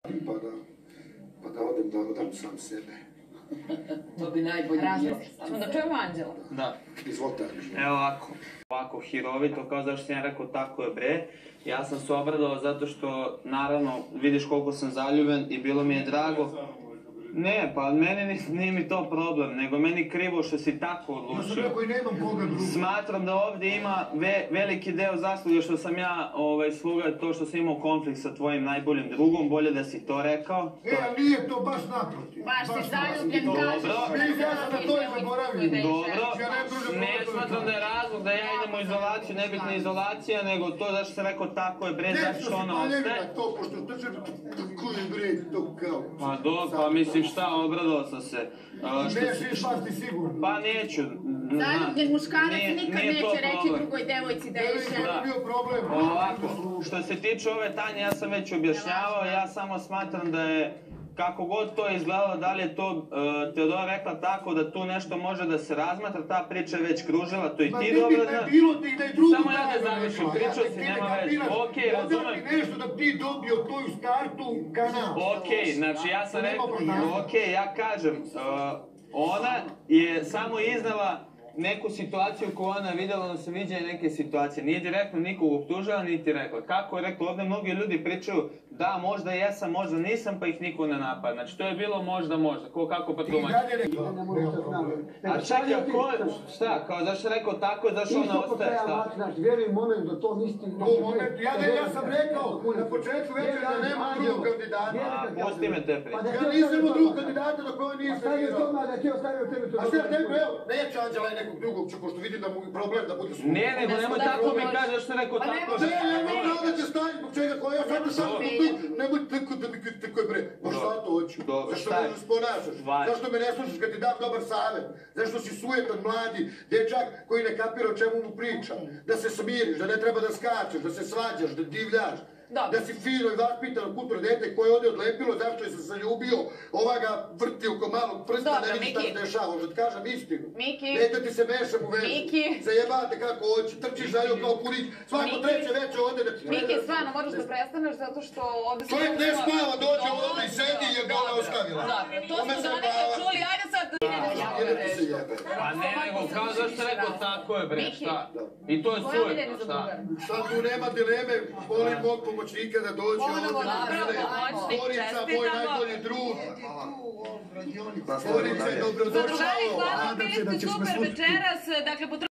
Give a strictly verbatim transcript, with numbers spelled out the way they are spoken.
Pa da, pa da odem da odam sam sebe. To bi najbolje bilo. Ćemo da čujemo Anđela? Da. Izvolite. Evo ovako. Ovako hirovito, kao zašto sam ja rekao tako je bre. Ja sam se obradovao zato što, naravno, vidiš koliko sam zaljubljen i bilo mi je drago. Ne, pa meni nije mi to problem, nego meni krivo što si tako odlučio. Ja sam rekao i nemam koga druga. Smatram da ovdje ima ve, veliki deo zasluge što sam ja ovaj, sluga to što sam imao konflikt sa tvojim najboljim drugom, bolje da si to rekao. E, a nije to baš naprotiv. Baš si zaljubljen, kažeš. Dobro, ja sam na to i zaboravim. Dobro, ne smatram da je razlog da ja idem u izolaciju, nebitna izolacija, nego to zašto sam rekao tako je bre, zato što ona ostaje. Ne, što to, pošto to će tako je bre, to kao. Pa do, pa mislim šta, obradao sam se. Nećeš pasti sigurno. Pa neću. Zaljubljen muškarac nikad neće reći drugoj devojci da je žena. Nije problem. Ovako, što se tiče ove Tanje, ja sam već objašnjavao, ja samo smatram da je, kako god to izgledalo, da li je to uh, Teodora rekla tako da tu nešto može da se razmatra, ta priča je već kružila, to i ti dobro znaš. Samo ja da završim, pričao si, nema već. Okej, razumem. Nešto da ti dobio tvoju startu kanal. Okej, znači ja sam rekao, okej, ja kažem, uh, ona je samo iznala neku situaciju koju ona vidjela, ona se viđa neke situacije. Nije direktno nikog optužila, niti rekla. Kako je rekla, ovdje mnogi ljudi pričaju da možda jesam, možda nisam, pa ih niko ne napada. Znači to je bilo možda, možda. Ko, kako pa tumači? A čekaj, ko, šta, kao zašto je rekao tako, zašto ona ostaje, šta? Znači, vjerujem moment da to nisi... Ja sam rekao na početku večer da nema drugog kandidata. Pusti me te priče. Ja nisam od drugog kandidata do koje nisam igrao. A šta je neko, evo, neće Anđela i nekog drugog, pošto vidim da mu je problem da bude svoj. Ne, nego nemoj tako mi kaže zašto je rekao tako. Ne, nemoj da će staviti, zbog čega koja ja sad sam tu, nemoj tako da mi tako je bre, baš šta to hoću. Zašto me ne sponašaš? Zašto me ne slušaš kad ti dam dobar savjet? Zašto si sujetan mladi dječak koji ne kapira o čemu mu priča? Da se smiriš, da ne treba da skačeš, da se svađaš, da divljaš. Da si fino i vaspitano kulturno dete koje je ovdje odlepilo, zašto je se zaljubio, ova ga vrti oko malog prsta, ne vidi šta se dešava, možda ti kažem istinu. Miki. Neće ti se mešam u vezu. Miki. Zajebate kako hoće, trčiš za njom kao kurić, svako treće veće ovdje da ti... Miki, stvarno, moraš da prestaneš zato što ovdje... Čovjek ne spava, dođe ovdje i sedi jer ga ona ostavila. To smo do neke čuli, ajde sad... Pa ne, nego kao zašto rekao tako je bre, šta? I to je sujetno, šta? Sad tu nema dileme, volim mog pomoćnika da dođe ovdje na mene. Zorica, moj najbolji drug. Zorica je dobrodošao. Drugari, hvala, bili ste super večeras, dakle